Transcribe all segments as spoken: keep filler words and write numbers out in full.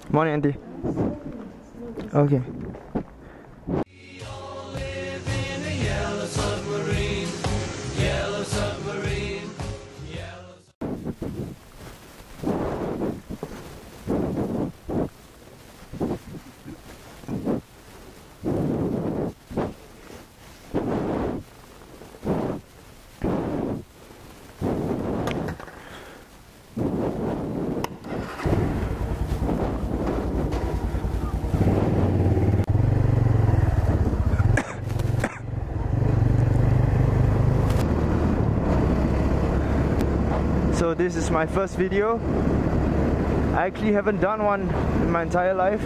Morning, Auntie. Okay. So this is my first video. I actually haven't done one in my entire life.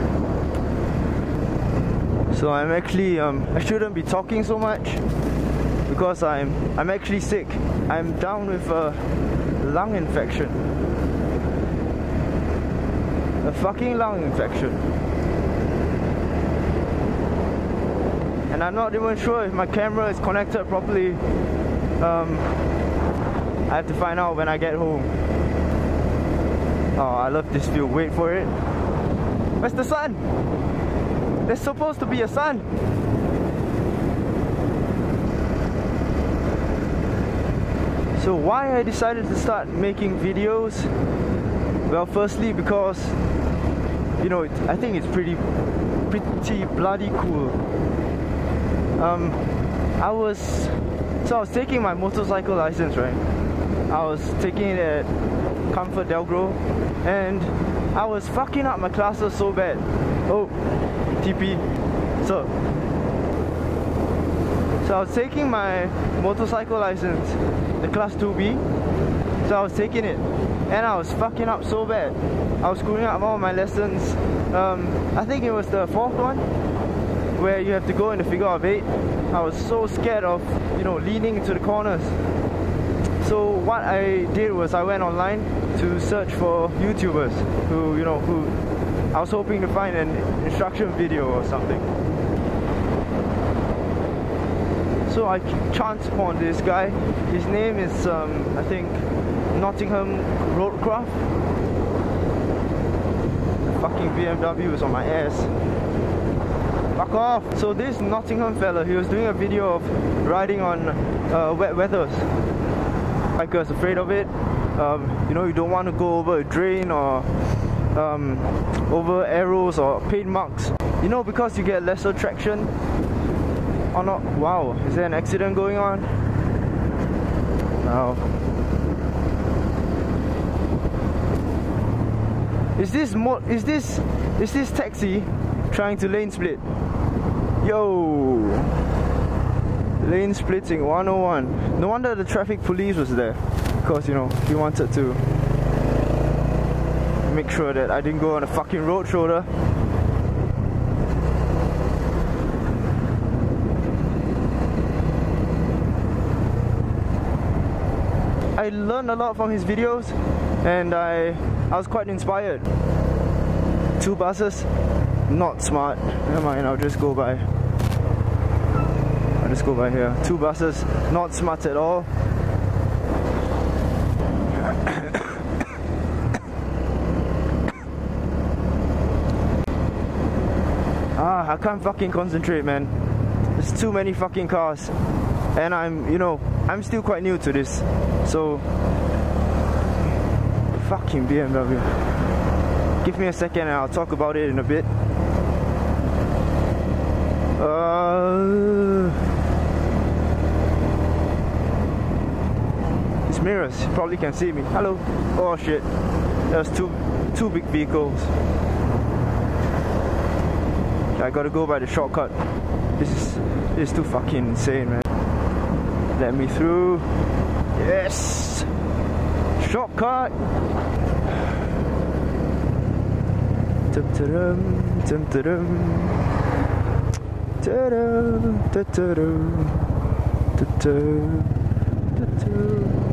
So I'm actually, um, I shouldn't be talking so much because I'm, I'm actually sick. I'm down with a lung infection. A fucking lung infection. And I'm not even sure if my camera is connected properly. Um, I have to find out when I get home. Oh, I love this view. Wait for it. Where's the sun? There's supposed to be a sun. So why I decided to start making videos? Well, firstly because, you know, it, I think it's pretty, pretty bloody cool. Um, I was, so I was taking my motorcycle license, right? I was taking it at Comfort Delgro, and I was fucking up my classes so bad. Oh, T P. So, so I was taking my motorcycle license, the class two B. So I was taking it, and I was fucking up so bad. I was screwing up all my lessons. Um, I think it was the fourth one, where you have to go in the figure of eight. I was so scared of, you know, leaning into the corners. So what I did was I went online to search for YouTubers who, you know, who I was hoping to find an instruction video or something. So I chanced upon this guy. His name is, um, I think, Nottingham Roadcraft. The fucking B M W is on my ass. Fuck off! So this Nottingham fella, he was doing a video of riding on uh, wet weathers. Like I was afraid of it. Um, you know, you don't want to go over a drain or um, over arrows or paint marks. You know, because you get lesser traction. Or not? Wow, is there an accident going on? Wow. Is this mo is this is this taxi trying to lane split? Yo. Lane splitting one oh one. No wonder the traffic police was there, because, you know, he wanted to make sure that I didn't go on a fucking road shoulder. I learned a lot from his videos, and I I was quite inspired. Two buses, not smart. Never mind, I'll just go by. Let's go by here. Two buses, not smart at all. ah, I can't fucking concentrate, man. There's too many fucking cars. And I'm, you know, I'm still quite new to this. So, fucking B M W. Give me a second and I'll talk about it in a bit. Uh... Mirrors, you probably can see me. Hello. Oh shit. There's two two big vehicles. I gotta go by the shortcut. This is this is too fucking insane, man. Let me through. Yes. Shortcut. Tum tum tum tum tum tum tum.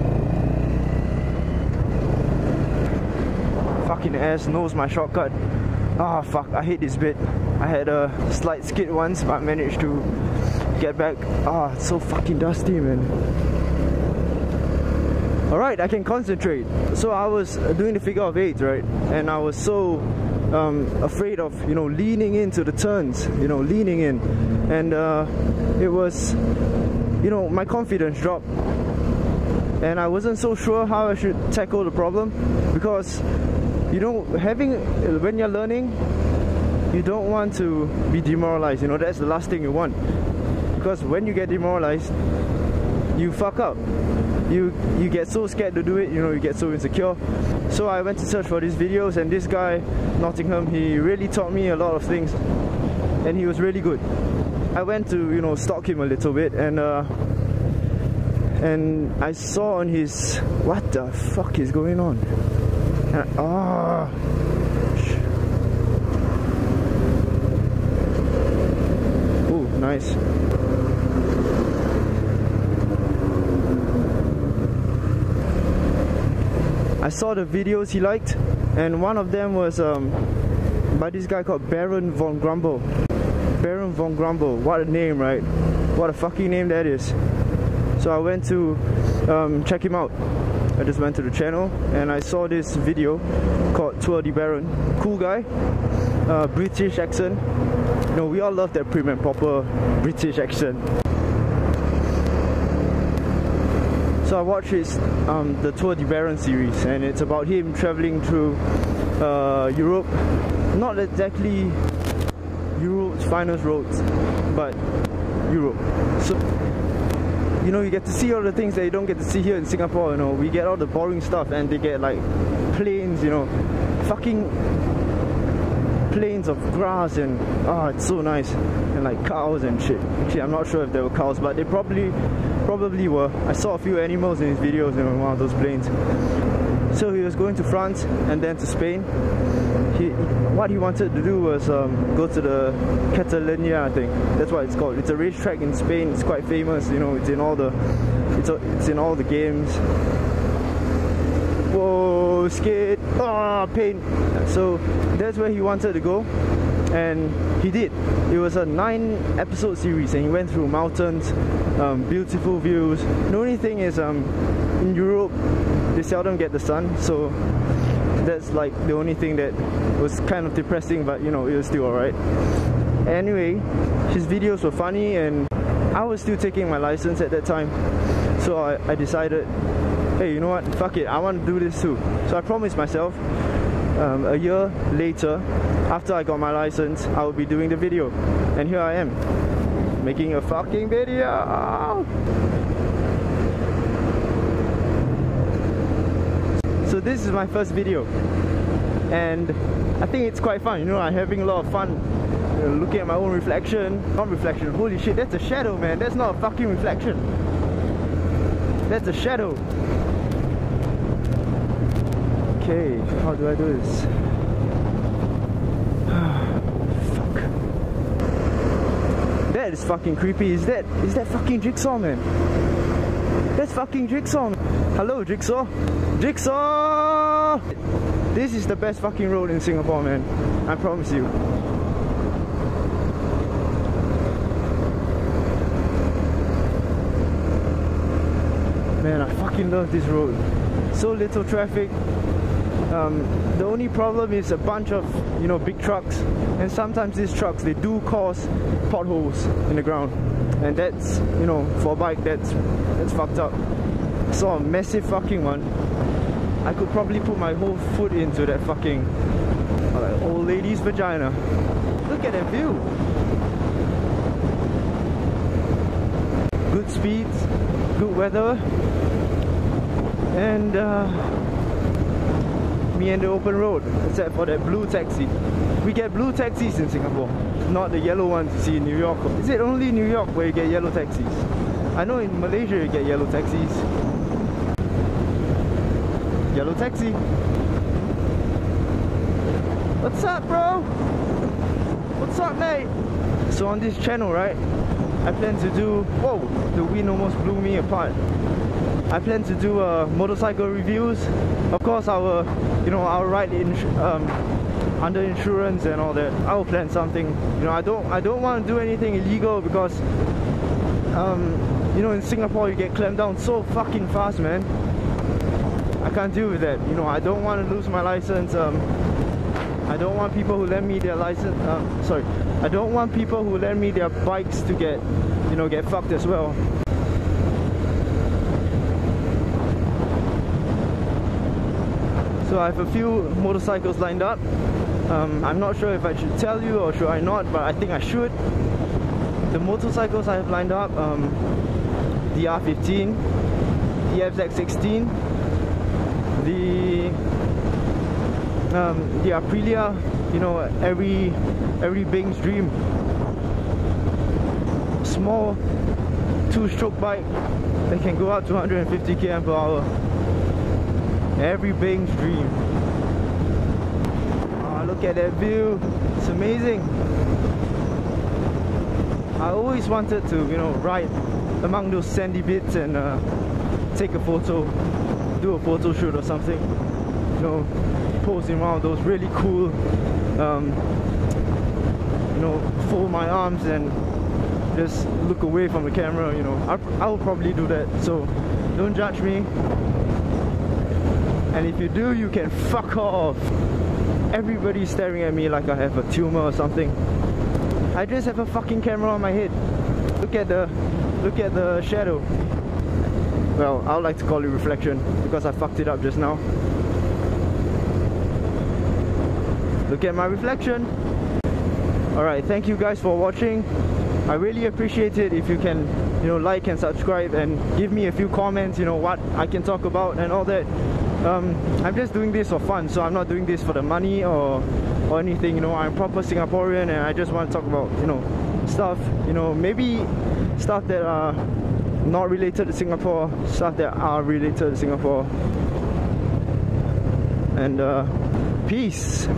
Fucking ass knows my shortcut. Ah, oh, fuck, I hate this bit. I had a slight skid once, but managed to get back. Ah, oh, it's so fucking dusty, man. alright, I can concentrate. So I was doing the figure of eight, right? And I was so um, afraid of, you know, leaning into the turns, you know, leaning in. And uh, it was, you know, my confidence dropped. And I wasn't so sure how I should tackle the problem, because, you know, having, when you're learning, you don't want to be demoralized, you know, that's the last thing you want. Because when you get demoralized, you fuck up. You you get so scared to do it, you know, you get so insecure. So I went to search for these videos, and this guy, Nottingham, he really taught me a lot of things, and he was really good. I went to, you know, stalk him a little bit, and uh, and I saw on his, what the fuck is going on? And, oh, oh, nice. I saw the videos he liked, and one of them was um, by this guy called Baron von Grumble. Baron von Grumble, what a name, right? What a fucking name that is. So I went to um, check him out. I just went to the channel and I saw this video called Tour de Baron. Cool guy, uh, British accent. You know, we all love that prim and proper British accent. So I watched his, um, the Tour de Baron series, and it's about him traveling through uh, Europe. Not exactly Europe's finest roads, but Europe. So, you know, you get to see all the things that you don't get to see here in Singapore. You know, we get all the boring stuff, and they get like plains, you know, fucking plains of grass, and ah, oh, it's so nice, and like cows and shit. Actually, I'm not sure if they were cows, but they probably probably were. I saw a few animals in his videos in one of those plains. So he was going to France and then to Spain. He, what he wanted to do was um, go to the Catalonia, I think that's what it's called. It's a racetrack in Spain. It's quite famous. You know, it's in all the it's, a, it's in all the games. Whoa, skid! Ah, oh, pain. So that's where he wanted to go, and he did. It was a nine episode series, and he went through mountains, um, beautiful views. The only thing is, um, in Europe, they seldom get the sun, so that's like the only thing that was kind of depressing, but you know, it was still alright. Anyway, his videos were funny, and I was still taking my license at that time, so I, I decided, hey, you know what, fuck it, I want to do this too. So I promised myself, um, a year later, after I got my license, I would be doing the video. And here I am, making a fucking video! So this is my first video, and I think it's quite fun. You know, I'm having a lot of fun, you know, looking at my own reflection. Not reflection, holy shit, that's a shadow, man. That's not a fucking reflection. That's a shadow. Okay, how do I do this? Fuck. That is fucking creepy. Is that is that fucking Jigsaw, man? That's fucking Jigsaw. Hello, Jigsaw. Jigsaw! This is the best fucking road in Singapore, man. I promise you. Man, I fucking love this road. So little traffic. Um, the only problem is a bunch of, you know, big trucks, and sometimes these trucks, they do cause potholes in the ground, and that's, you know, for a bike, that's that's fucked up. I saw a massive fucking one. I could probably put my whole foot into that fucking uh, old lady's vagina. Look at that view. Good speeds, good weather, and uh, me and the open road, except for that blue taxi. We get blue taxis in Singapore, not the yellow ones you see in New York. Is it only New York where you get yellow taxis? I know in Malaysia you get yellow taxis. Yellow taxi. What's up, bro? What's up, mate? So on this channel, right, I plan to do... Whoa, the wind almost blew me apart. I plan to do uh, motorcycle reviews. Of course, I will, you know, I'll ride in um, under insurance and all that. I will plan something. You know, I don't, I don't want to do anything illegal because, um, you know, in Singapore you get clamped down so fucking fast, man. I can't deal with that. You know, I don't want to lose my license. Um, I don't want people who lend me their license. Um, sorry, I don't want people who lend me their bikes to get, you know, get fucked as well. So I have a few motorcycles lined up. Um, I'm not sure if I should tell you or should I not, but I think I should. The motorcycles I have lined up, um, the R fifteen, the F Z sixteen, the um, the Aprilia, you know, every every Bing's dream. Small two-stroke bike that can go out to one hundred fifty kilometers per hour. Every Bing's dream. Oh, look at that view. It's amazing. I always wanted to, you know, ride among those sandy bits and uh, take a photo, do a photo shoot or something. You know, pose in one of those really cool, um, you know, fold my arms and just look away from the camera. You know, I, I will probably do that. So don't judge me. And if you do, you can fuck off. Everybody's staring at me like I have a tumor or something. I just have a fucking camera on my head. Look at the, look at the shadow. Well, I would like to call it reflection because I fucked it up just now. Look at my reflection. Alright, thank you guys for watching. I really appreciate it if you can, you know, like and subscribe and give me a few comments, you know, what I can talk about and all that. Um, I'm just doing this for fun, so I'm not doing this for the money or or anything, you know. I'm proper Singaporean and I just want to talk about, you know, stuff, you know, maybe stuff that are not related to Singapore, stuff that are related to Singapore. And uh, peace.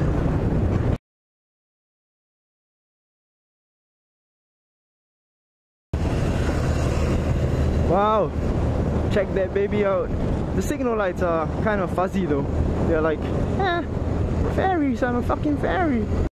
Wow, check that baby out. The signal lights are kind of fuzzy though. They're like, eh, fairies, I'm a fucking fairy.